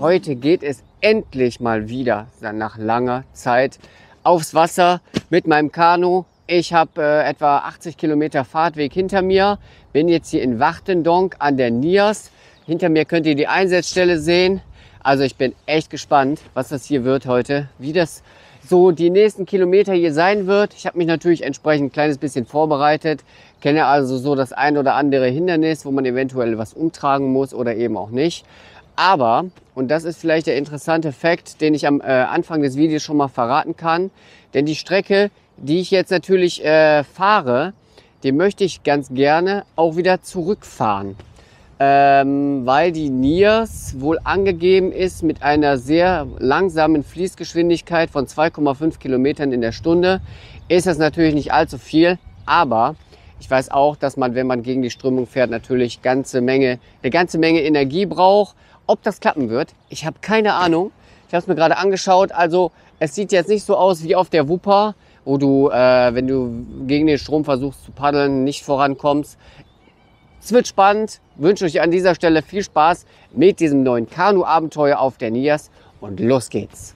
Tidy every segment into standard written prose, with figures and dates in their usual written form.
heute geht es endlich mal wieder nach langer Zeit aufs Wasser mit meinem Kanu. Ich habe etwa 80 Kilometer Fahrtweg hinter mir, bin jetzt hier in Wachtendonk an der Niers. Hinter mir könnt ihr die Einsatzstelle sehen. Also ich bin echt gespannt, was das hier wird heute, wie das so die nächsten Kilometer hier sein wird. Ich habe mich natürlich entsprechend ein kleines bisschen vorbereitet, kenne also so das ein oder andere Hindernis, wo man eventuell was umtragen muss oder eben auch nicht. Aber, und das ist vielleicht der interessante Fakt, den ich am Anfang des Videos schon mal verraten kann, denn die Strecke, die ich jetzt natürlich fahre, die möchte ich ganz gerne auch wieder zurückfahren. Weil die Niers wohl angegeben ist mit einer sehr langsamen Fließgeschwindigkeit von 2,5 Kilometern in der Stunde. Ist das natürlich nicht allzu viel, aber ich weiß auch, dass man, wenn man gegen die Strömung fährt, natürlich eine ganze Menge Energie braucht. Ob das klappen wird, ich habe keine Ahnung. Ich habe es mir gerade angeschaut, also es sieht jetzt nicht so aus wie auf der Wupper, wo du, wenn du gegen den Strom versuchst zu paddeln, nicht vorankommst. Es wird spannend, wünsche euch an dieser Stelle viel Spaß mit diesem neuen Kanu-Abenteuer auf der Niers und los geht's!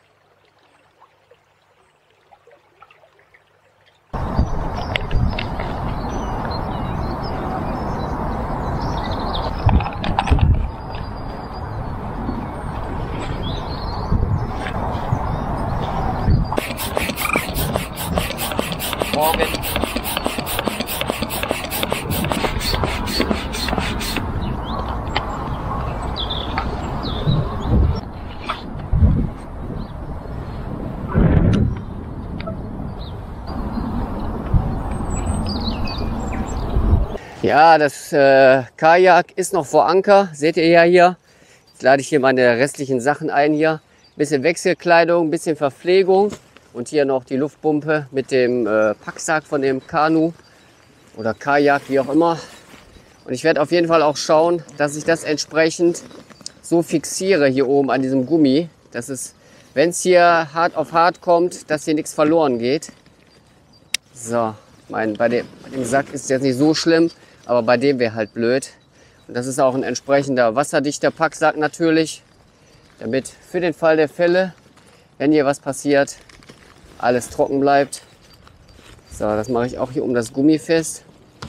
Morgen. Ja, das Kajak ist noch vor Anker, seht ihr ja hier. Jetzt lade ich hier meine restlichen Sachen ein hier. Bisschen Wechselkleidung, bisschen Verpflegung und hier noch die Luftpumpe mit dem Packsack von dem Kanu oder Kajak, wie auch immer. Und ich werde auf jeden Fall auch schauen, dass ich das entsprechend so fixiere hier oben an diesem Gummi, dass es, wenn es hier hart auf hart kommt, dass hier nichts verloren geht. So, bei dem Sack ist es jetzt nicht so schlimm. Aber bei dem wäre halt blöd. Und das ist auch ein entsprechender wasserdichter Packsack natürlich. Damit für den Fall der Fälle, wenn hier was passiert, alles trocken bleibt. So, das mache ich auch hier um das Gummi fest.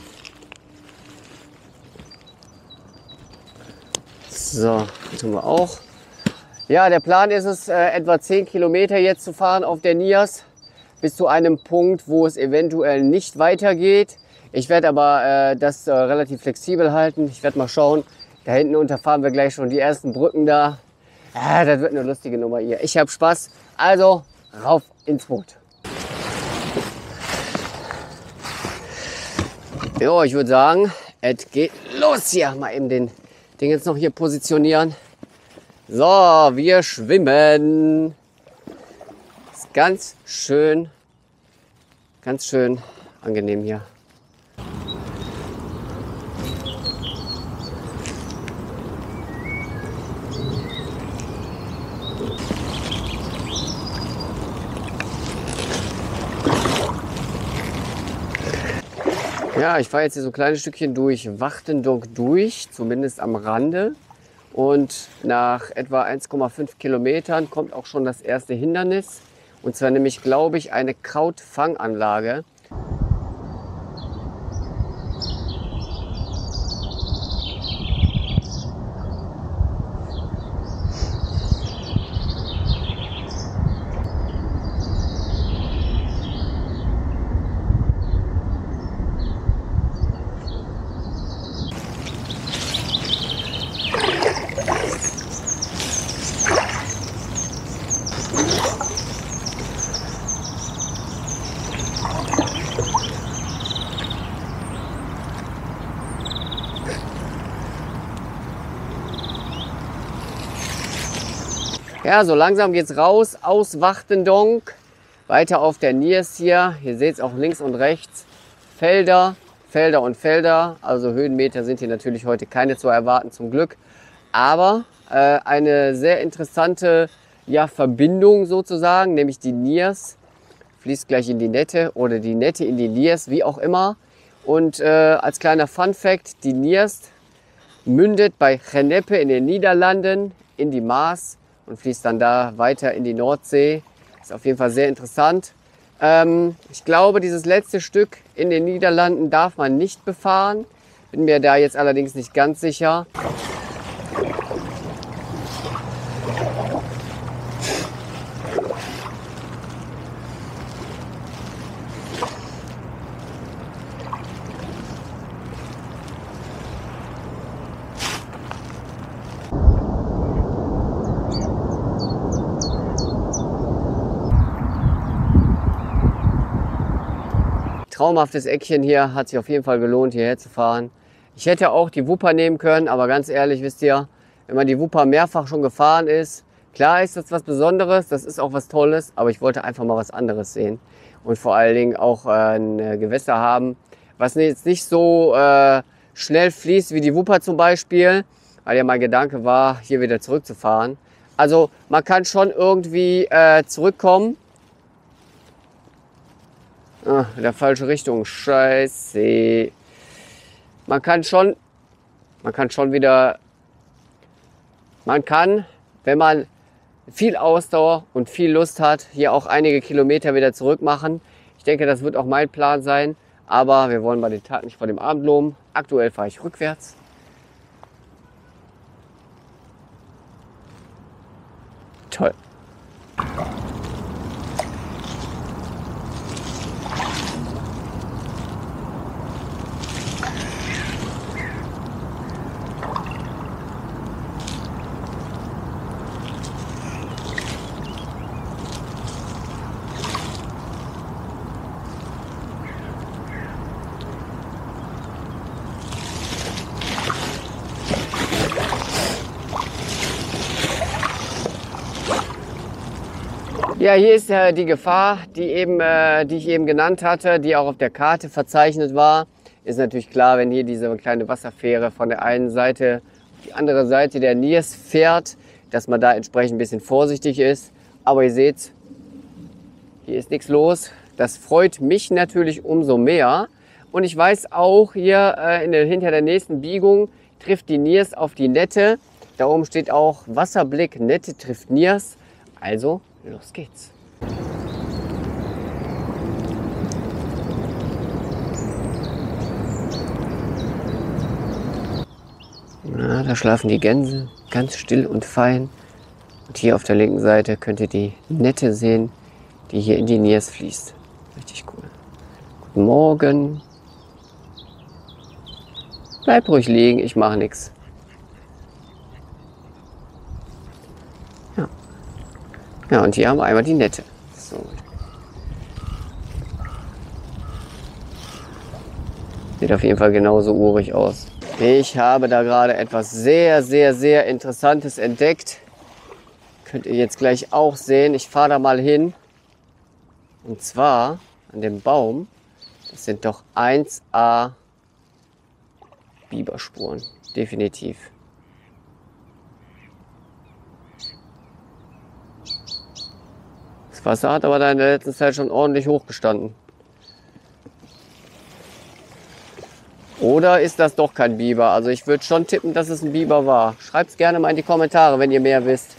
So, tun wir auch. Ja, der Plan ist es, etwa 10 Kilometer jetzt zu fahren auf der Niers. Bis zu einem Punkt, wo es eventuell nicht weitergeht. Ich werde aber das relativ flexibel halten. Ich werde mal schauen. Da hinten unterfahren wir gleich schon die ersten Brücken da. Das wird eine lustige Nummer hier. Ich habe Spaß. Also rauf ins Boot. Jo, ich würde sagen, es geht los hier. Mal eben den Ding jetzt noch hier positionieren. So, wir schwimmen. Ist ganz schön angenehm hier. Ja, ich fahre jetzt hier so ein kleines Stückchen durch Wachtendonk durch, zumindest am Rande. Und nach etwa 1,5 Kilometern kommt auch schon das erste Hindernis. Und zwar nämlich, glaube ich, eine Krautfanganlage. Ja, so langsam geht's raus aus Wachtendonk, weiter auf der Niers hier. Hier seht ihr auch links und rechts Felder, Felder und Felder. Also Höhenmeter sind hier natürlich heute keine zu erwarten, zum Glück. Aber eine sehr interessante Verbindung sozusagen, nämlich die Niers fließt gleich in die Nette oder die Nette in die Niers, wie auch immer. Und als kleiner Fun Fact, die Niers mündet bei Geneppe in den Niederlanden in die Maas und fließt dann da weiter in die Nordsee. Ist auf jeden Fall sehr interessant. Ich glaube, dieses letzte Stück in den Niederlanden darf man nicht befahren. Bin mir da jetzt allerdings nicht ganz sicher. Traumhaftes Eckchen hier, hat sich auf jeden Fall gelohnt, hierher zu fahren. Ich hätte auch die Wupper nehmen können, aber ganz ehrlich, wisst ihr, wenn man die Wupper mehrfach schon gefahren ist, klar ist das was Besonderes, das ist auch was Tolles, aber ich wollte einfach mal was anderes sehen. Und vor allen Dingen auch ein Gewässer haben, was jetzt nicht so schnell fließt wie die Wupper zum Beispiel, weil ja mein Gedanke war, hier wieder zurückzufahren. Also man kann schon irgendwie zurückkommen. Ah, in der falsche Richtung. Scheiße. Man kann, wenn man viel Ausdauer und viel Lust hat, hier auch einige Kilometer wieder zurück machen. Ich denke, das wird auch mein Plan sein. Aber wir wollen mal den Tag nicht vor dem Abend loben. Aktuell fahre ich rückwärts. Toll. Ja, hier ist die Gefahr, die ich eben genannt hatte, die auch auf der Karte verzeichnet war. Ist natürlich klar, wenn hier diese kleine Wasserfähre von der einen Seite auf die andere Seite der Niers fährt, dass man da entsprechend ein bisschen vorsichtig ist. Aber ihr seht, hier ist nichts los. Das freut mich natürlich umso mehr. Und ich weiß auch, hier hinter der nächsten Biegung trifft die Niers auf die Nette. Da oben steht auch Wasserblick, Nette trifft Niers. Also, los geht's. Na, da schlafen die Gänse ganz still und fein. Und hier auf der linken Seite könnt ihr die Nette sehen, die hier in die Niers fließt. Richtig cool. Guten Morgen. Bleib ruhig liegen, ich mache nichts. Ja, und hier haben wir einmal die Nette. So. Sieht auf jeden Fall genauso urig aus. Ich habe da gerade etwas sehr, sehr, sehr Interessantes entdeckt. Könnt ihr jetzt gleich auch sehen. Ich fahre da mal hin. Und zwar an dem Baum. Das sind doch 1A Biberspuren. Definitiv. Das Wasser hat aber da in der letzten Zeit schon ordentlich hochgestanden. Oder ist das doch kein Biber? Also ich würde schon tippen, dass es ein Biber war. Schreibt es gerne mal in die Kommentare, wenn ihr mehr wisst.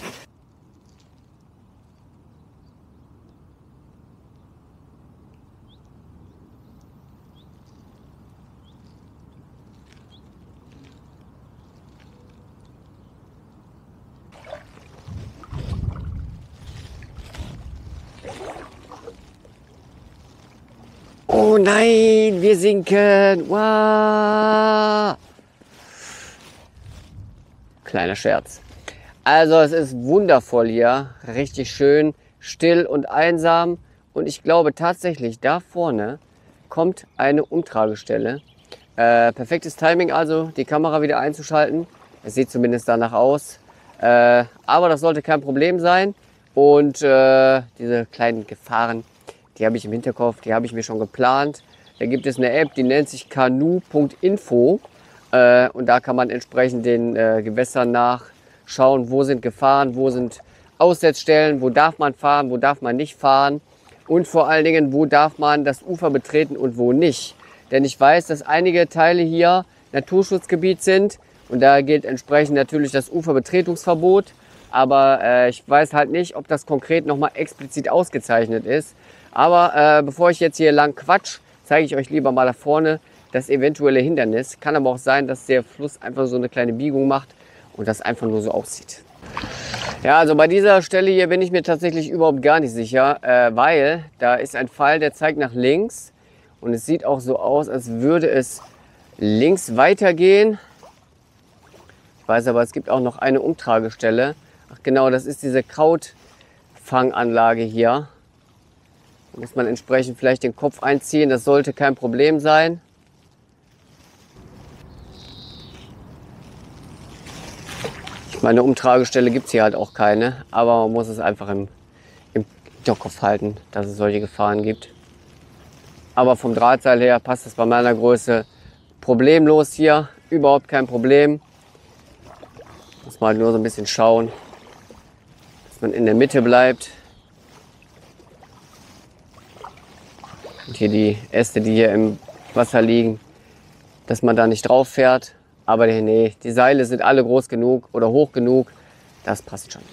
Oh nein, wir sinken. Wow. Kleiner Scherz. Also es ist wundervoll hier. Richtig schön, still und einsam. Und ich glaube tatsächlich, da vorne kommt eine Umtragestelle. Perfektes Timing also, die Kamera wieder einzuschalten. Es sieht zumindest danach aus. Aber das sollte kein Problem sein. Und diese kleinen Gefahren, die habe ich im Hinterkopf, die habe ich mir schon geplant. Da gibt es eine App, die nennt sich kanu.info. Und da kann man entsprechend den Gewässern nachschauen, wo sind Gefahren, wo sind Aussetzstellen, wo darf man fahren, wo darf man nicht fahren. Und vor allen Dingen, wo darf man das Ufer betreten und wo nicht. Denn ich weiß, dass einige Teile hier Naturschutzgebiet sind. Und da gilt entsprechend natürlich das Uferbetretungsverbot. Aber ich weiß halt nicht, ob das konkret nochmal explizit ausgezeichnet ist. Aber bevor ich jetzt hier lang quatsch, zeige ich euch lieber mal da vorne das eventuelle Hindernis. Kann aber auch sein, dass der Fluss einfach so eine kleine Biegung macht und das einfach nur so aussieht. Ja, also bei dieser Stelle hier bin ich mir tatsächlich überhaupt gar nicht sicher, weil da ist ein Pfeil, der zeigt nach links und es sieht auch so aus, als würde es links weitergehen. Ich weiß aber, es gibt auch noch eine Umtragestelle. Ach genau, das ist diese Krautfanganlage hier. Da muss man entsprechend vielleicht den Kopf einziehen, das sollte kein Problem sein. Meine Umtragestelle gibt es hier halt auch keine, aber man muss es einfach im Hinterkopf halten, dass es solche Gefahren gibt. Aber vom Drahtseil her passt es bei meiner Größe problemlos hier, überhaupt kein Problem. Muss man halt nur so ein bisschen schauen, dass man in der Mitte bleibt. Und hier die Äste, die hier im Wasser liegen, dass man da nicht drauf fährt. Aber nee, die Seile sind alle groß genug oder hoch genug. Das passt schon.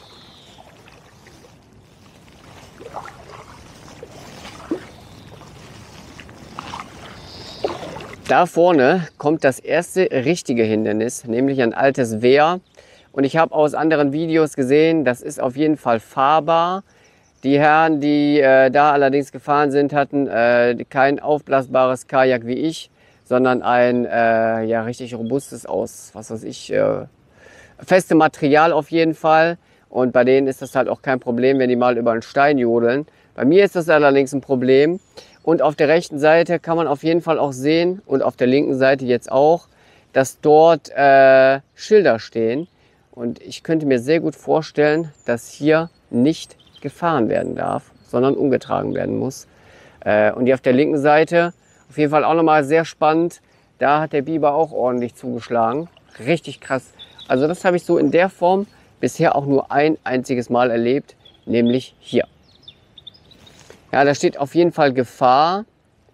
Da vorne kommt das erste richtige Hindernis, nämlich ein altes Wehr. Und ich habe aus anderen Videos gesehen, das ist auf jeden Fall fahrbar. Die Herren, die da allerdings gefahren sind, hatten kein aufblasbares Kajak wie ich, sondern ein ja, richtig robustes aus, was weiß ich, festem Material auf jeden Fall. Und bei denen ist das halt auch kein Problem, wenn die mal über einen Stein jodeln. Bei mir ist das allerdings ein Problem. Und auf der rechten Seite kann man auf jeden Fall auch sehen, und auf der linken Seite jetzt auch, dass dort Schilder stehen. Und ich könnte mir sehr gut vorstellen, dass hier nicht gefahren werden darf, sondern umgetragen werden muss. Und hier auf der linken Seite, auf jeden Fall auch nochmal sehr spannend, da hat der Biber auch ordentlich zugeschlagen. Richtig krass. Also das habe ich so in der Form bisher auch nur ein einziges Mal erlebt, nämlich hier. Ja, da steht auf jeden Fall Gefahr.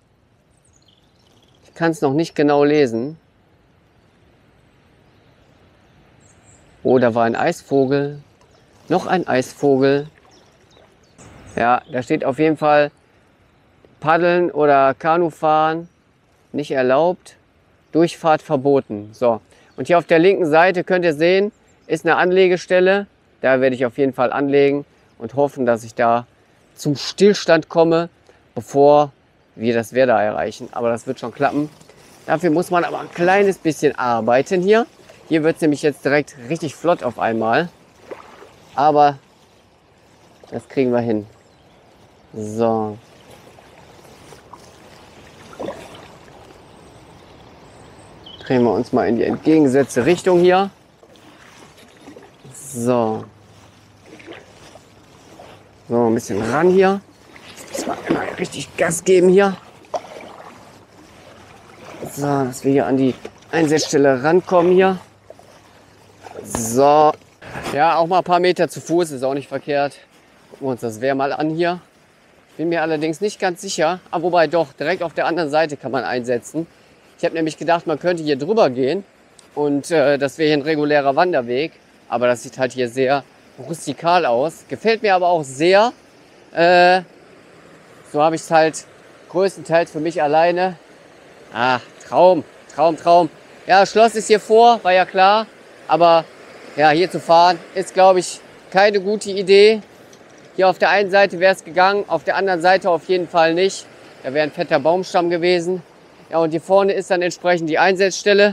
Ich kann es noch nicht genau lesen. Oh, da war ein Eisvogel. Noch ein Eisvogel. Ja, da steht auf jeden Fall Paddeln oder Kanufahren nicht erlaubt. Durchfahrt verboten. So, und hier auf der linken Seite könnt ihr sehen, ist eine Anlegestelle. Da werde ich auf jeden Fall anlegen und hoffen, dass ich da zum Stillstand komme, bevor wir das Wehr da erreichen. Aber das wird schon klappen. Dafür muss man aber ein kleines bisschen arbeiten hier. Hier wird es nämlich jetzt direkt richtig flott auf einmal. Aber das kriegen wir hin. So. Drehen wir uns mal in die entgegengesetzte Richtung hier. So. So, ein bisschen ran hier. Jetzt müssen wir immer richtig Gas geben hier. So, dass wir hier an die Einsatzstelle rankommen hier. So. Ja, auch mal ein paar Meter zu Fuß ist auch nicht verkehrt. Gucken wir uns das Wehr mal an hier. Bin mir allerdings nicht ganz sicher. Aber wobei doch, direkt auf der anderen Seite kann man einsetzen. Ich habe nämlich gedacht, man könnte hier drüber gehen. Und das wäre hier ein regulärer Wanderweg. Aber das sieht halt hier sehr rustikal aus. Gefällt mir aber auch sehr. So habe ich es halt größtenteils für mich alleine. Ah, Traum, Traum, Traum. Ja, das Schloss ist hier vor, war ja klar. Aber ja, hier zu fahren ist, glaube ich, keine gute Idee. Hier auf der einen Seite wäre es gegangen, auf der anderen Seite auf jeden Fall nicht. Da wäre ein fetter Baumstamm gewesen. Ja, und hier vorne ist dann entsprechend die Einsatzstelle.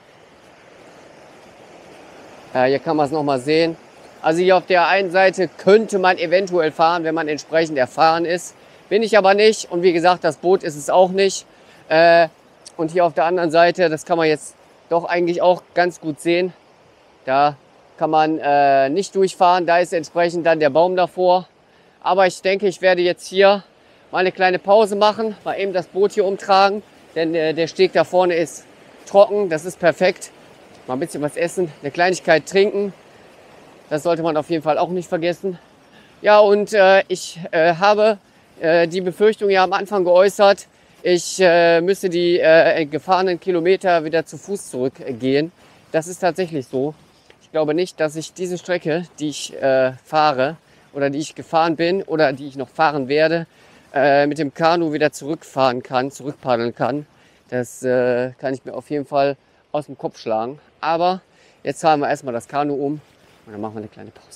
Ja, hier kann man es nochmal sehen. Also hier auf der einen Seite könnte man eventuell fahren, wenn man entsprechend erfahren ist. Bin ich aber nicht. Und wie gesagt, das Boot ist es auch nicht. Und hier auf der anderen Seite, das kann man jetzt doch eigentlich auch ganz gut sehen. Da kann man nicht durchfahren. Da ist entsprechend dann der Baum davor. Aber ich denke, ich werde jetzt hier mal eine kleine Pause machen. Mal eben das Boot hier umtragen. Denn der Steg da vorne ist trocken. Das ist perfekt. Mal ein bisschen was essen, eine Kleinigkeit trinken. Das sollte man auf jeden Fall auch nicht vergessen. Ja, und ich habe die Befürchtung ja am Anfang geäußert, ich müsse die gefahrenen Kilometer wieder zu Fuß zurückgehen. Das ist tatsächlich so. Ich glaube nicht, dass ich diese Strecke, die ich fahre oder die ich gefahren bin oder die ich noch fahren werde, mit dem Kanu wieder zurückpaddeln kann. Das kann ich mir auf jeden Fall aus dem Kopf schlagen. Aber jetzt fahren wir erstmal das Kanu um und dann machen wir eine kleine Pause.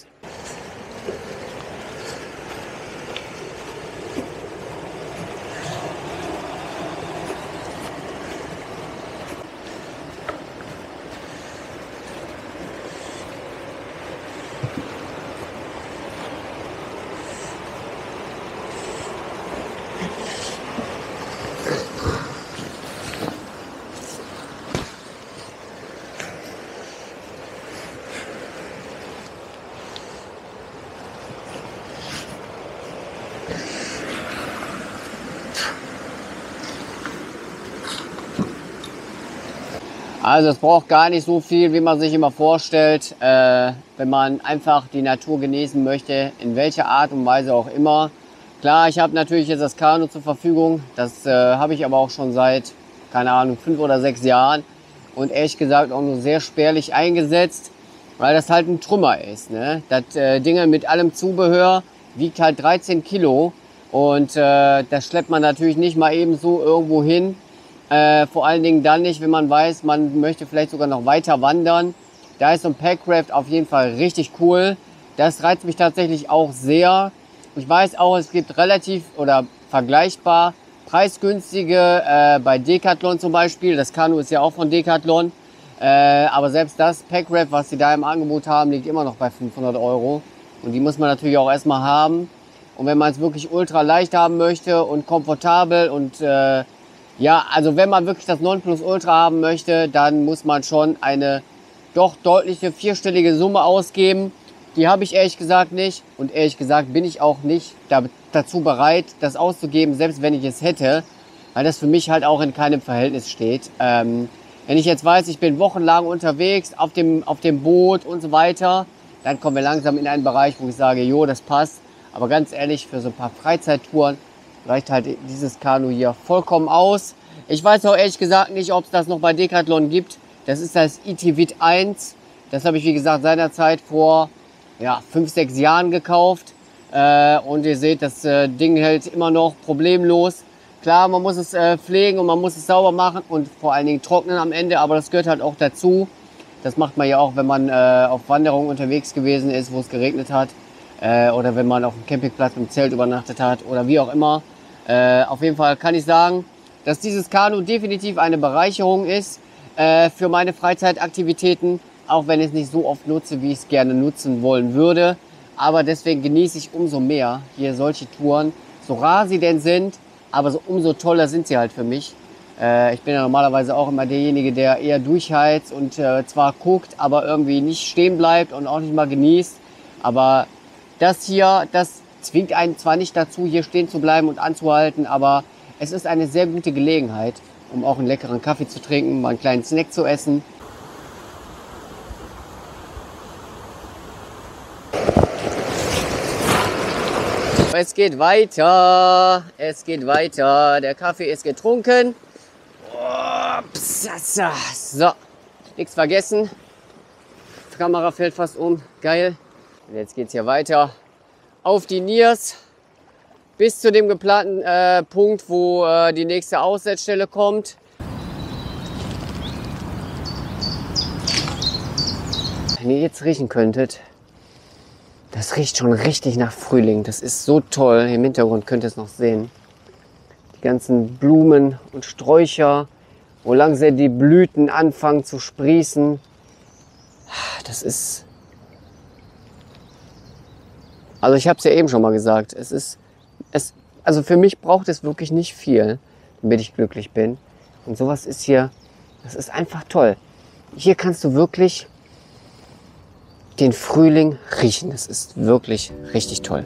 Also es braucht gar nicht so viel, wie man sich immer vorstellt, wenn man einfach die Natur genießen möchte, in welcher Art und Weise auch immer. Klar, ich habe natürlich jetzt das Kanu zur Verfügung, das habe ich aber auch schon seit, keine Ahnung, 5 oder 6 Jahren und ehrlich gesagt auch nur sehr spärlich eingesetzt, weil das halt ein Trümmer ist. Ne? Das Ding mit allem Zubehör wiegt halt 13 Kilo und das schleppt man natürlich nicht mal eben so irgendwo hin. Vor allen Dingen dann nicht, wenn man weiß, man möchte vielleicht sogar noch weiter wandern. Da ist so ein Packraft auf jeden Fall richtig cool. Das reizt mich tatsächlich auch sehr. Ich weiß auch, es gibt relativ oder vergleichbar preisgünstige bei Decathlon zum Beispiel. Das Kanu ist ja auch von Decathlon. Aber selbst das Packraft, was sie da im Angebot haben, liegt immer noch bei 500 Euro. Und die muss man natürlich auch erstmal haben. Und wenn man es wirklich ultra leicht haben möchte und komfortabel und ja, also wenn man wirklich das Nonplusultra haben möchte, dann muss man schon eine doch deutliche vierstellige Summe ausgeben. Die habe ich ehrlich gesagt nicht und ehrlich gesagt bin ich auch nicht dazu bereit, das auszugeben, selbst wenn ich es hätte, weil das für mich halt auch in keinem Verhältnis steht. Wenn ich jetzt weiß, ich bin wochenlang unterwegs auf dem Boot und so weiter, dann kommen wir langsam in einen Bereich, wo ich sage, jo, das passt. Aber ganz ehrlich, für so ein paar Freizeittouren reicht halt dieses Kanu hier vollkommen aus. Ich weiß auch ehrlich gesagt nicht, ob es das noch bei Decathlon gibt. Das ist das Itivit 1. Das habe ich, wie gesagt, seinerzeit vor 5, 6 Jahren gekauft. Und ihr seht, das Ding hält immer noch problemlos. Klar, man muss es pflegen und man muss es sauber machen und vor allen Dingen trocknen am Ende. Aber das gehört halt auch dazu. Das macht man ja auch, wenn man auf Wanderung unterwegs gewesen ist, wo es geregnet hat. Oder wenn man auf dem Campingplatz im Zelt übernachtet hat oder wie auch immer. Auf jeden Fall kann ich sagen, dass dieses Kanu definitiv eine Bereicherung ist für meine Freizeitaktivitäten, auch wenn ich es nicht so oft nutze, wie ich es gerne nutzen wollen würde. Aber deswegen genieße ich umso mehr hier solche Touren, so rar sie denn sind, aber so umso toller sind sie halt für mich. Ich bin ja normalerweise auch immer derjenige, der eher durchheizt und zwar guckt, aber irgendwie nicht stehen bleibt und auch nicht mal genießt. Aber das hier, das zwingt einen zwar nicht dazu, hier stehen zu bleiben und anzuhalten, aber es ist eine sehr gute Gelegenheit, um auch einen leckeren Kaffee zu trinken, mal einen kleinen Snack zu essen. Es geht weiter, der Kaffee ist getrunken. So, nichts vergessen. Die Kamera fällt fast um, geil. Und jetzt geht's hier weiter auf die Niers bis zu dem geplanten Punkt, wo die nächste Aussetzstelle kommt. Wenn ihr jetzt riechen könntet, das riecht schon richtig nach Frühling. Das ist so toll. Im Hintergrund könnt ihr es noch sehen. Die ganzen Blumen und Sträucher, wo langsam die Blüten anfangen zu sprießen. Das ist... Also ich habe es ja eben schon mal gesagt. Also für mich braucht es wirklich nicht viel, damit ich glücklich bin. Und sowas ist hier, das ist einfach toll. Hier kannst du wirklich den Frühling riechen. Das ist wirklich richtig toll.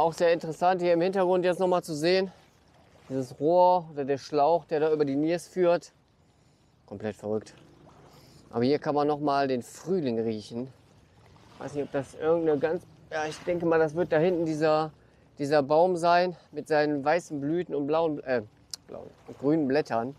auch sehr interessant hier im Hintergrund jetzt nochmal zu sehen. Dieses Rohr oder der Schlauch, der da über die Niers führt. Komplett verrückt. Aber hier kann man nochmal den Frühling riechen. Ich weiß nicht, ob das irgendeine ganz... Ja, ich denke mal, das wird da hinten dieser Baum sein mit seinen weißen Blüten und blauen und grünen Blättern.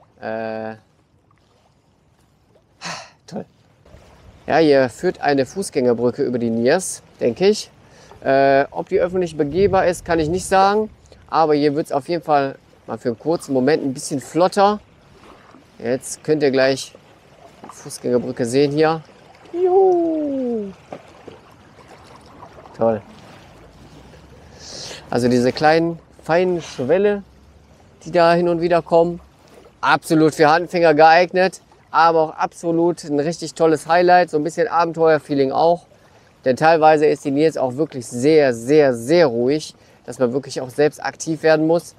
Toll. Ja, hier führt eine Fußgängerbrücke über die Niers, denke ich. Ob die öffentlich begehbar ist, kann ich nicht sagen. Aber hier wird es auf jeden Fall mal für einen kurzen Moment ein bisschen flotter. Jetzt könnt ihr gleich die Fußgängerbrücke sehen hier. Juhu. Toll. Also diese kleinen, feinen Schwälle, die da hin und wieder kommen. Absolut für Handfänger geeignet. Aber auch absolut ein richtig tolles Highlight. So ein bisschen Abenteuerfeeling auch. Denn teilweise ist die Niers auch wirklich sehr, sehr, sehr ruhig. Dass man wirklich auch selbst aktiv werden muss.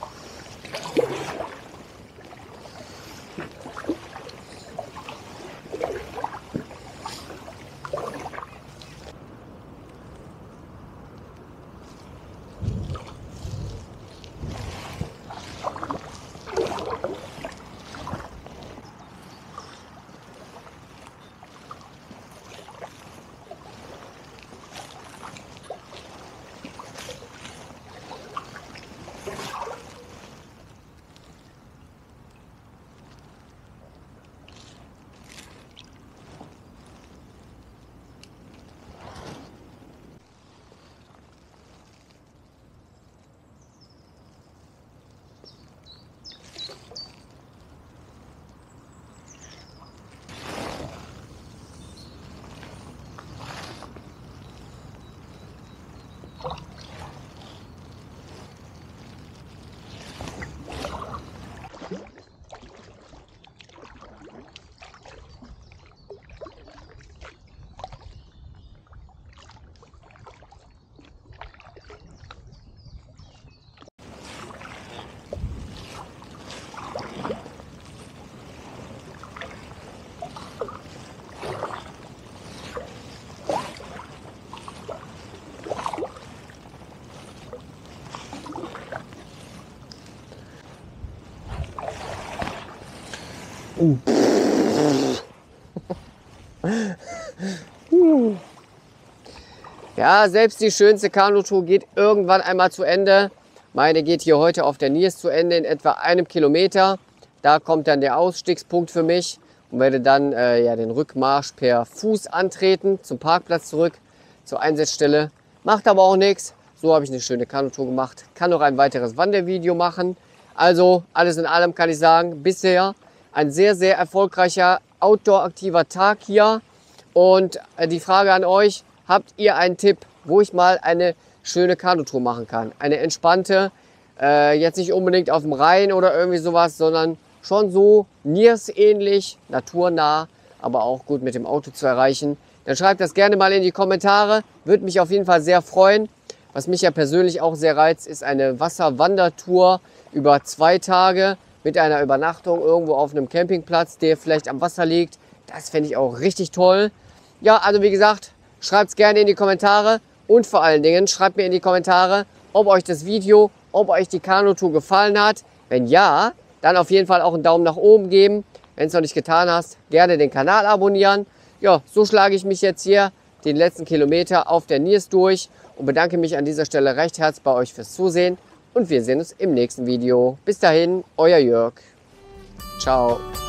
Ja, selbst die schönste Kanutour geht irgendwann einmal zu Ende. Meine geht hier heute auf der Niers zu Ende in etwa 1 Kilometer. Da kommt dann der Ausstiegspunkt für mich und werde dann den Rückmarsch per Fuß antreten zum Parkplatz zurück zur Einsatzstelle. Macht aber auch nichts. So habe ich eine schöne Kanutour gemacht. Kann noch ein weiteres Wandervideo machen. Also alles in allem kann ich sagen, bisher ein sehr, sehr erfolgreicher Outdoor-aktiver Tag hier. Und die Frage an euch, habt ihr einen Tipp, wo ich mal eine schöne Kanutour machen kann? Eine entspannte, jetzt nicht unbedingt auf dem Rhein oder irgendwie sowas, sondern schon so Niers-ähnlich, naturnah, aber auch gut mit dem Auto zu erreichen. Dann schreibt das gerne mal in die Kommentare, würde mich auf jeden Fall sehr freuen. Was mich ja persönlich auch sehr reizt, ist eine Wasserwandertour über 2 Tage mit einer Übernachtung irgendwo auf einem Campingplatz, der vielleicht am Wasser liegt. Das fände ich auch richtig toll. Ja, also wie gesagt, schreibt es gerne in die Kommentare und vor allen Dingen schreibt mir in die Kommentare, ob euch das Video, ob euch die Kanutour gefallen hat. Wenn ja, dann auf jeden Fall auch einen Daumen nach oben geben. Wenn es noch nicht getan hast, gerne den Kanal abonnieren. Ja, so schlage ich mich jetzt hier den letzten Kilometer auf der Niers durch und bedanke mich an dieser Stelle recht herzlich bei euch fürs Zusehen und wir sehen uns im nächsten Video. Bis dahin, euer Jörg. Ciao.